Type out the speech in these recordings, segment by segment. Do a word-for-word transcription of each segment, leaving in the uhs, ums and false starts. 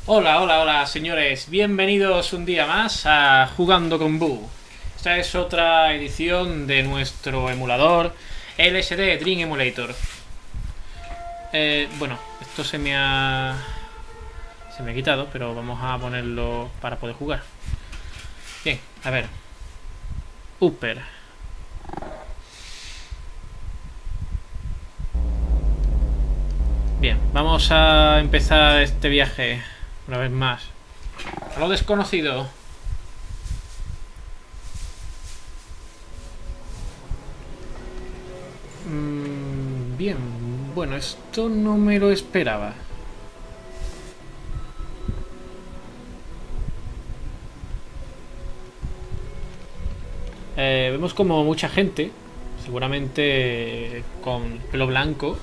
Hola, hola, hola, señores. Bienvenidos un día más a Jugando con Boo. Esta es otra edición de nuestro emulador L S D Dream Emulator. Eh, bueno, esto se me ha... Se me ha quitado, pero vamos a ponerlo para poder jugar. Bien, a ver. Upper. Bien, vamos a empezar este viaje una vez más a lo desconocido. Mm, bien, bueno, esto no me lo esperaba. Eh, vemos como mucha gente, seguramente con pelo blanco.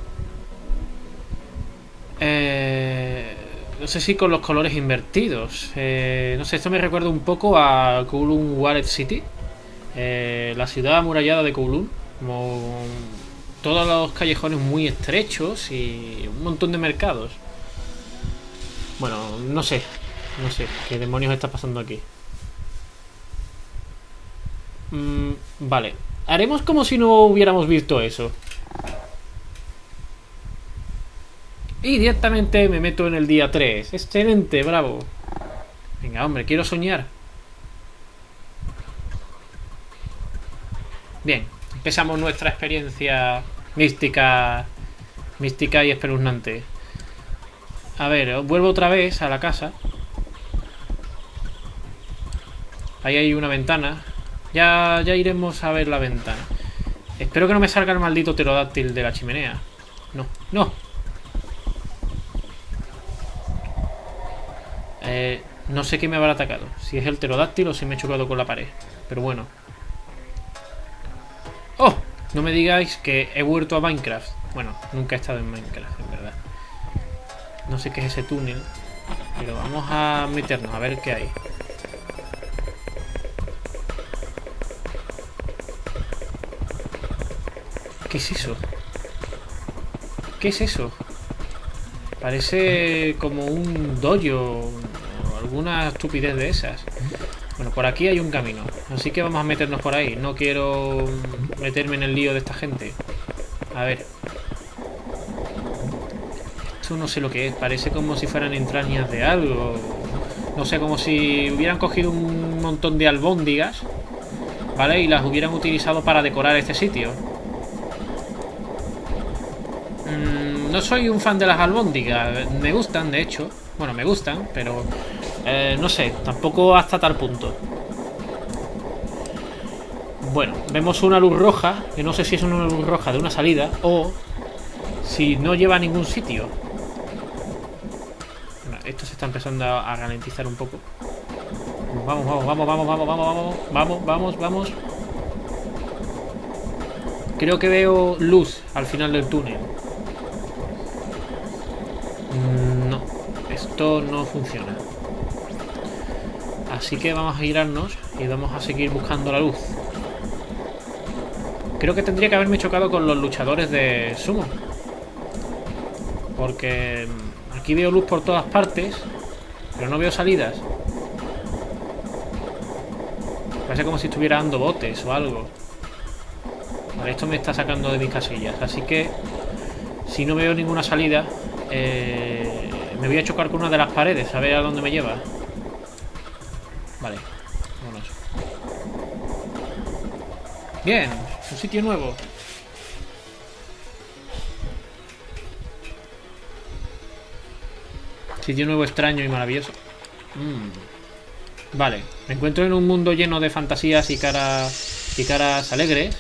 Eh, no sé si con los colores invertidos. Eh, no sé, esto me recuerda un poco a Kowloon Walled City, eh, la ciudad amurallada de Kowloon, como todos los callejones muy estrechos y un montón de mercados. Bueno, no sé, no sé qué demonios está pasando aquí. Mm, vale, haremos como si no hubiéramos visto eso. Y directamente me meto en el día tres. Excelente, bravo. Venga, hombre, quiero soñar. Bien, empezamos nuestra experiencia mística, mística y espeluznante. A ver, vuelvo otra vez a la casa. Ahí hay una ventana. Ya, ya iremos a ver la ventana. Espero que no me salga el maldito pterodáctil de la chimenea. No, no. Eh, no sé qué me habrá atacado. Si es el pterodáctil o si me he chocado con la pared. Pero bueno. ¡Oh! No me digáis que he vuelto a Minecraft. Bueno, nunca he estado en Minecraft, en verdad. No sé qué es ese túnel. Pero vamos a meternos a ver qué hay. ¿Qué es eso? ¿Qué es eso? Parece como un dojo o alguna estupidez de esas. Bueno, por aquí hay un camino, así que vamos a meternos por ahí. No quiero meterme en el lío de esta gente. A ver. Esto no sé lo que es. Parece como si fueran entrañas de algo. No sé, como si hubieran cogido un montón de albóndigas, ¿vale? Y las hubieran utilizado para decorar este sitio. Mm, no soy un fan de las albóndigas. Me gustan, de hecho. Bueno, me gustan, pero... Eh, no sé, tampoco hasta tal punto. Bueno, vemos una luz roja, que no sé si es una luz roja de una salida o si no lleva a ningún sitio. Bueno, esto se está empezando a ralentizar un poco. Vamos, vamos, vamos, vamos, vamos, vamos, vamos, vamos, vamos, vamos. Creo que veo luz al final del túnel. No, esto no funciona. Así que vamos a girarnos y vamos a seguir buscando la luz. Creo que tendría que haberme chocado con los luchadores de sumo, porque aquí veo luz por todas partes, pero no veo salidas. Parece como si estuviera dando botes o algo. Vale, esto me está sacando de mis casillas. Así que si no veo ninguna salida, eh, me voy a chocar con una de las paredes, a ver a dónde me lleva. Vale, vámonos. Bien, un sitio nuevo. Sitio nuevo, extraño y maravilloso. Mm. Vale, me encuentro en un mundo lleno de fantasías y caras y caras alegres.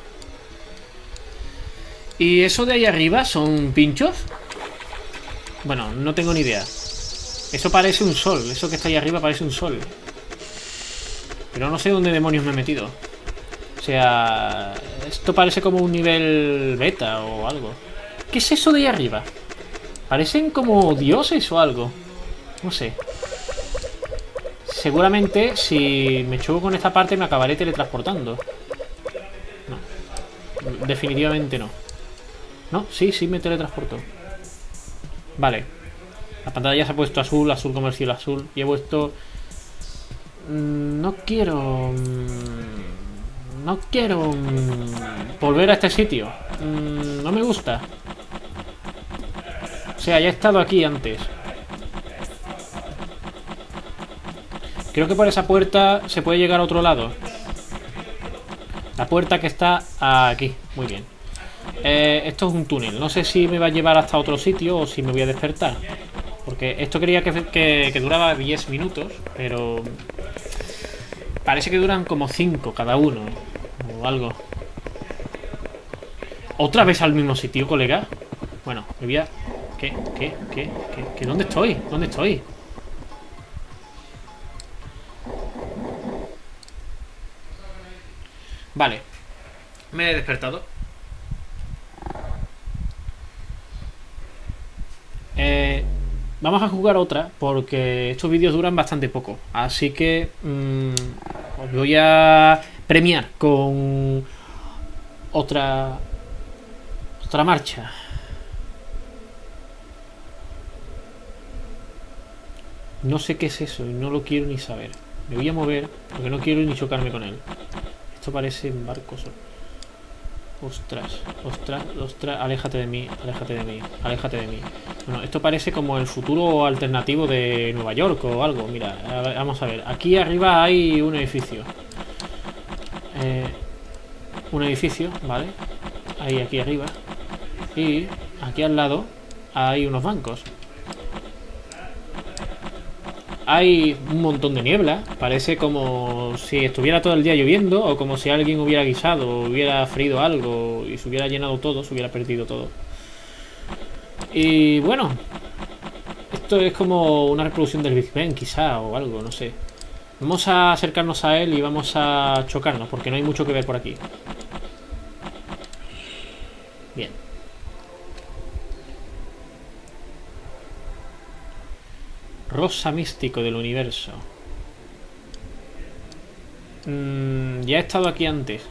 ¿Y eso de ahí arriba son pinchos? Bueno, no tengo ni idea. Eso parece un sol, eso que está ahí arriba parece un sol. Pero no sé dónde demonios me he metido. O sea, esto parece como un nivel beta o algo. ¿Qué es eso de ahí arriba? Parecen como dioses o algo. No sé. Seguramente si me choco con esta parte me acabaré teletransportando. No. Definitivamente no. No, sí, sí me teletransporto. Vale. La pantalla ya se ha puesto azul, azul como el cielo azul. Y he puesto... No quiero... No quiero... Volver a este sitio. No me gusta. O sea, ya he estado aquí antes. Creo que por esa puerta se puede llegar a otro lado. La puerta que está aquí. Muy bien. Eh, esto es un túnel. No sé si me va a llevar hasta otro sitio o si me voy a despertar. Porque esto quería que, que, que duraba diez minutos. Pero... parece que duran como cinco cada uno. O algo. ¿Otra vez al mismo sitio, colega? Bueno, me voy a... ¿Qué? ¿Qué? ¿Qué? ¿Qué? ¿Qué? ¿Dónde estoy? ¿Dónde estoy? Vale. Me he despertado. Eh, vamos a jugar otra porque estos vídeos duran bastante poco. Así que mmm, os voy a premiar con otra otra marcha. No sé qué es eso y no lo quiero ni saber. Me voy a mover porque no quiero ni chocarme con él. Esto parece un barco solo. Ostras, ostras, ostras, aléjate de mí, aléjate de mí, aléjate de mí. Bueno, esto parece como el futuro alternativo de Nueva York o algo. Mira, a ver, vamos a ver. Aquí arriba hay un edificio. Eh, un edificio, ¿vale? Ahí, aquí arriba. Y aquí al lado hay unos bancos. Hay un montón de niebla. Parece como si estuviera todo el día lloviendo. O como si alguien hubiera guisado o hubiera frido algo y se hubiera llenado todo, se hubiera perdido todo. Y bueno, esto es como una reproducción del Big Bang quizá, o algo, no sé. Vamos a acercarnos a él y vamos a chocarnos porque no hay mucho que ver por aquí. Bien. Rosa místico del universo. Mm, ya he estado aquí antes.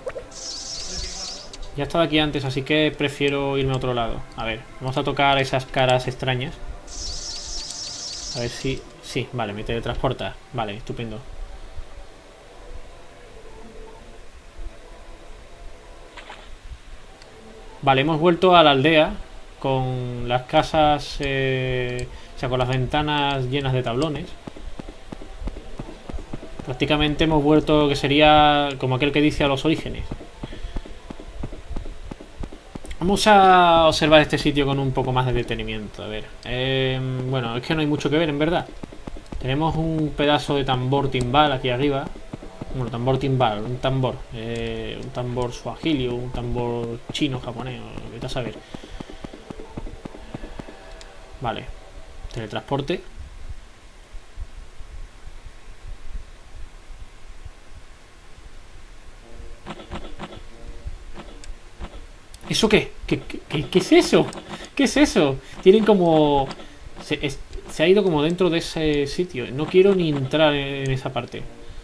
Ya he estado aquí antes, así que prefiero irme a otro lado. A ver, vamos a tocar esas caras extrañas. A ver si... Sí, vale, me teletransporta. Vale, estupendo. Vale, hemos vuelto a la aldea con las casas... Eh... O sea, con las ventanas llenas de tablones. Prácticamente hemos vuelto, que sería como aquel que dice, a los orígenes. Vamos a observar este sitio con un poco más de detenimiento. A ver. Eh, bueno, es que no hay mucho que ver, en verdad. Tenemos un pedazo de tambor timbal aquí arriba. Bueno, tambor timbal, un tambor. Eh, un tambor suajili o un tambor chino, japonés, o vete a saber. Vale. Teletransporte. ¿Eso qué? ¿Qué, qué, qué es eso? ¿Qué es eso? Tienen como... Se, es, se ha ido como dentro de ese sitio. No quiero ni entrar en, en esa parte.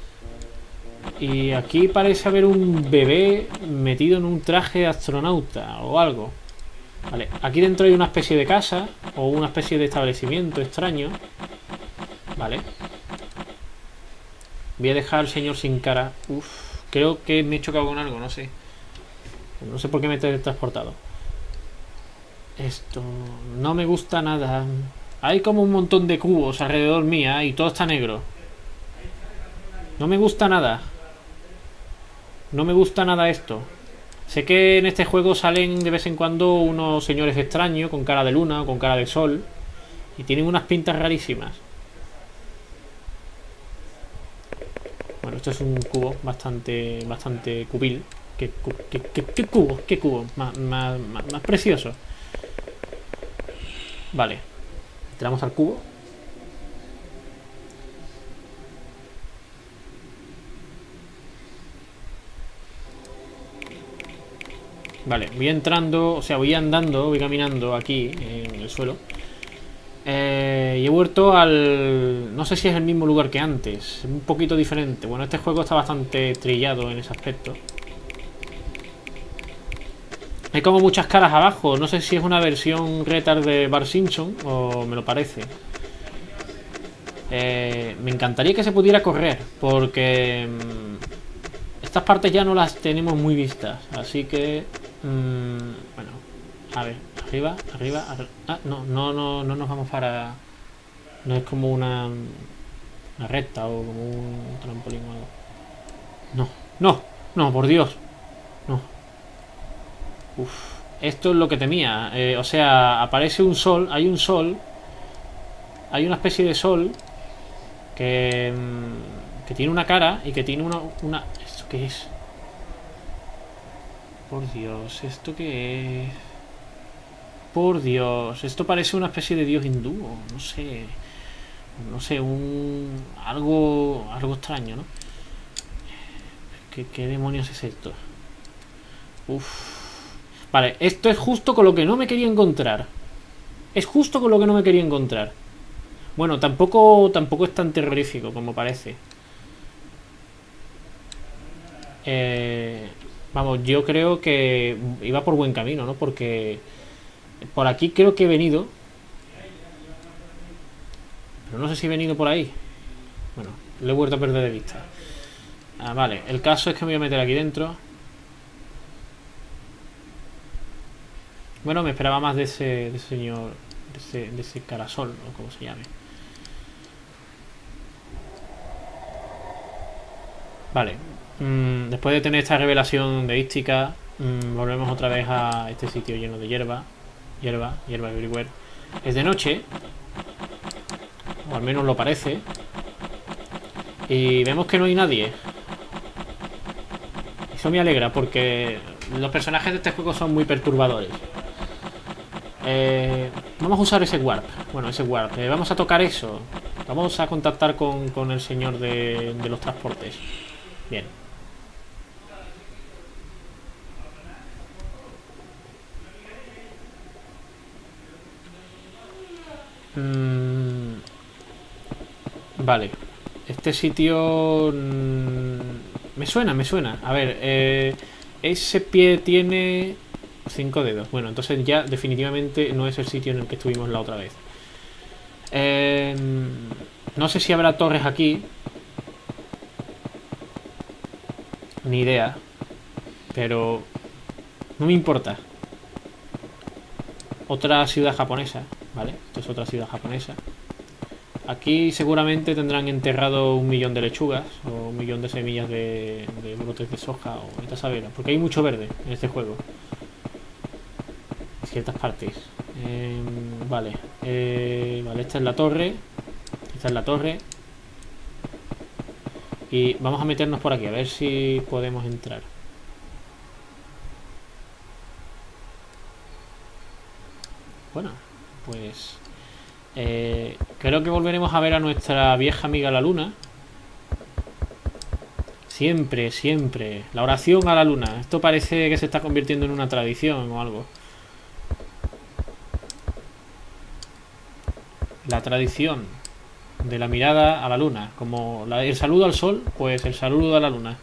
Y aquí parece haber un bebé metido en un traje de astronauta o algo. Vale, aquí dentro hay una especie de casa o una especie de establecimiento extraño. Vale. Voy a dejar al señor sin cara. Uf, creo que me he chocado con algo, no sé. No sé por qué me he teletransportado. Esto no me gusta nada. Hay como un montón de cubos alrededor mía y todo está negro. No me gusta nada. No me gusta nada esto. Sé que en este juego salen de vez en cuando unos señores extraños con cara de luna o con cara de sol. Y tienen unas pintas rarísimas. Bueno, esto es un cubo bastante bastante cubil. ¿Qué, qué, qué, qué cubo? ¿Qué cubo? Más, más, más, más precioso. Vale. Entramos al cubo. Vale, voy entrando, o sea, voy andando, voy caminando aquí en el suelo. Eh, y he vuelto al... No sé si es el mismo lugar que antes. Un poquito diferente. Bueno, este juego está bastante trillado en ese aspecto. Hay como muchas caras abajo. No sé si es una versión retard de Bart Simpson o me lo parece. Eh, me encantaría que se pudiera correr, porque mmm, estas partes ya no las tenemos muy vistas. Así que... Mmm, bueno, a ver, arriba, arriba, arriba. Ah, no, no, no, no nos vamos para... No es como una, una recta o como un trampolín o algo. No, no, no, por Dios. No. Uf, esto es lo que temía. Eh, o sea, aparece un sol, hay un sol. Hay una especie de sol que, que tiene una cara y que tiene una, una... ¿Esto qué es? Por Dios, ¿esto qué es? Por Dios, esto parece una especie de dios hindú, no sé. No sé, un... Algo... Algo extraño, ¿no? ¿Qué, qué demonios es esto? Uf. Vale, esto es justo con lo que no me quería encontrar. Es justo con lo que no me quería encontrar. Bueno, tampoco, tampoco es tan terrorífico como parece. Eh, vamos, yo creo que iba por buen camino, ¿no? Porque por aquí creo que he venido. Pero no sé si he venido por ahí. Bueno, lo he vuelto a perder de vista. Ah, vale, el caso es que me voy a meter aquí dentro. Bueno, me esperaba más de ese, de ese señor, de ese, de ese carasol, o como se llame. Vale, mm, después de tener esta revelación deística, mmm, volvemos otra vez a este sitio lleno de hierba. Hierba, hierba everywhere. Es de noche, o al menos lo parece. Y vemos que no hay nadie. Eso me alegra porque los personajes de este juego son muy perturbadores. Eh, vamos a usar ese warp. Bueno, ese warp. Eh, vamos a tocar eso. Vamos a contactar con, con el señor de, de los transportes. Bien. Mm, vale. Este sitio... Mm, me suena, me suena. A ver, eh, ese pie tiene... cinco dedos. Bueno, entonces ya definitivamente no es el sitio en el que estuvimos la otra vez. Eh, no sé si habrá torres aquí. Ni idea. Pero no me importa. Otra ciudad japonesa. Vale, esto es otra ciudad japonesa. Aquí seguramente tendrán enterrado un millón de lechugas o un millón de semillas de, de brotes de soja o de tasavera. Porque hay mucho verde en este juego. Ciertas partes. Eh, vale. Eh, vale, esta es la torre. Esta es la torre. Y vamos a meternos por aquí, a ver si podemos entrar. Bueno, pues... Eh, creo que volveremos a ver a nuestra vieja amiga la luna. Siempre, siempre. La oración a la luna. Esto parece que se está convirtiendo en una tradición o algo. La tradición de la mirada a la luna. Como la, el saludo al sol, pues el saludo a la luna.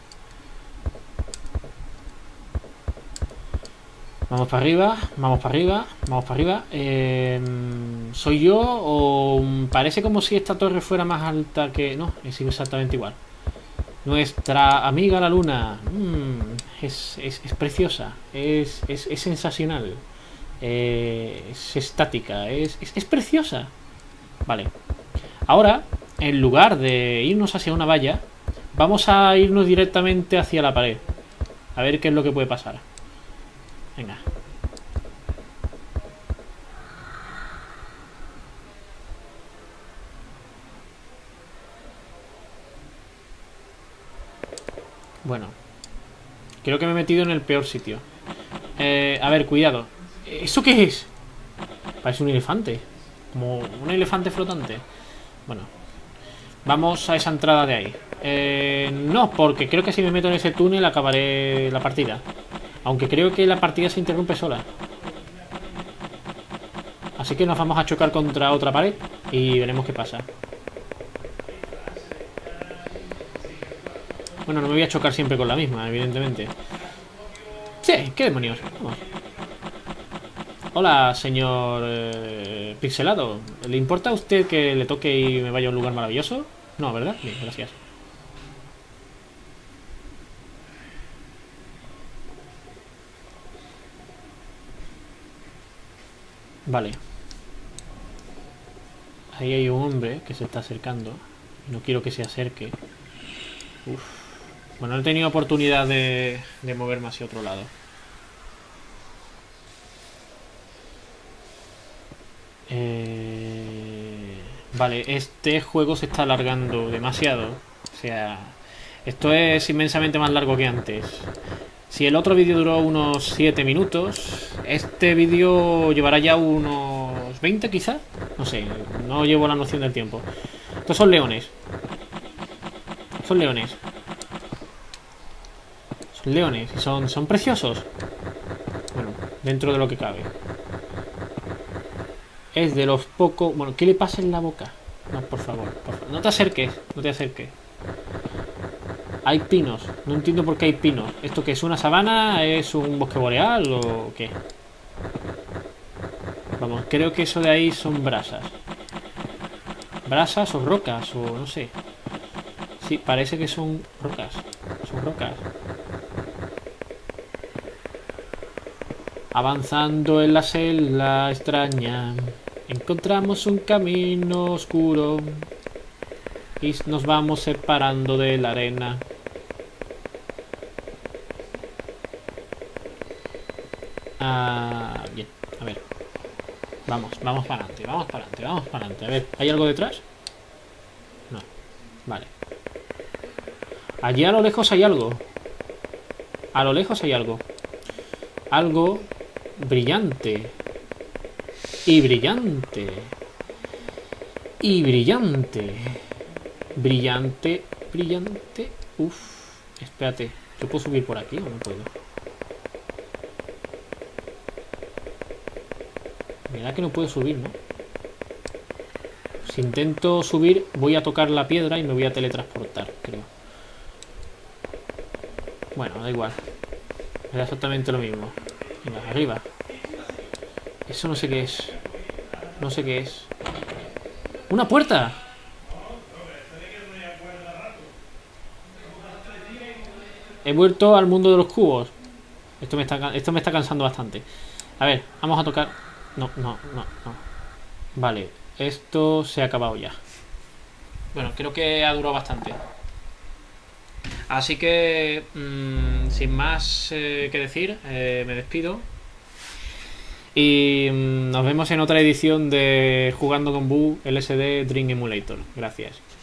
Vamos para arriba, vamos para arriba, vamos para arriba. Eh, ¿Soy yo o parece como si esta torre fuera más alta que...? No, es exactamente igual. Nuestra amiga la luna. Mmm, es, es, es preciosa, es, es, es sensacional. Eh, es estática, es, es, es preciosa. Vale. Ahora, en lugar de irnos hacia una valla, vamos a irnos directamente hacia la pared. A ver qué es lo que puede pasar. Venga. Bueno. Creo que me he metido en el peor sitio. Eh, a ver, cuidado. ¿Eso qué es? Parece un elefante. Como un elefante flotante. Bueno. Vamos a esa entrada de ahí. Eh, no, porque creo que si me meto en ese túnel acabaré la partida. Aunque creo que la partida se interrumpe sola. Así que nos vamos a chocar contra otra pared y veremos qué pasa. Bueno, no me voy a chocar siempre con la misma, evidentemente. Sí, qué demonios. Vamos. Hola, señor eh, pixelado. ¿Le importa a usted que le toque y me vaya a un lugar maravilloso? No, ¿verdad? Bien, gracias. Vale. Ahí hay un hombre que se está acercando. No quiero que se acerque. Uf. Bueno, no he tenido oportunidad de, de moverme hacia otro lado. Eh... Vale, este juego se está alargando demasiado. O sea, esto es inmensamente más largo que antes. Si el otro vídeo duró unos siete minutos, este vídeo llevará ya unos veinte quizás. No sé, no llevo la noción del tiempo. Estos son leones. Son leones. Son leones y son, son preciosos. Bueno, dentro de lo que cabe. Es de los pocos... Bueno, ¿qué le pasa en la boca? No, por favor, por favor. No te acerques, no te acerques. Hay pinos. No entiendo por qué hay pinos. ¿Esto qué es? ¿Una sabana? ¿Es un bosque boreal o qué? Vamos, creo que eso de ahí son brasas. Brasas o rocas o no sé. Sí, parece que son rocas. Son rocas. Avanzando en la selva extraña, encontramos un camino oscuro y nos vamos separando de la arena. Ah, bien, a ver. Vamos, vamos para adelante, vamos para adelante, vamos para adelante. A ver, ¿hay algo detrás? No, vale. Allí a lo lejos hay algo. A lo lejos hay algo. Algo brillante. Y brillante. Y brillante. Brillante, brillante. Uf, espérate. ¿Yo puedo subir por aquí o no puedo? Mira que no puedo subir, ¿no? Si intento subir, voy a tocar la piedra y me voy a teletransportar, creo. Bueno, da igual. Era exactamente lo mismo. Venga, arriba. Eso no sé qué es. No sé qué es. ¡Una puerta! He vuelto al mundo de los cubos. Esto me está, esto me está cansando bastante. A ver, vamos a tocar. No, no, no, no. Vale, esto se ha acabado ya. Bueno, creo que ha durado bastante. Así que, mmm, sin más eh, que decir, eh, me despido. Y mmm, nos vemos en otra edición de Jugando con Boo L S D Dream Emulator. Gracias.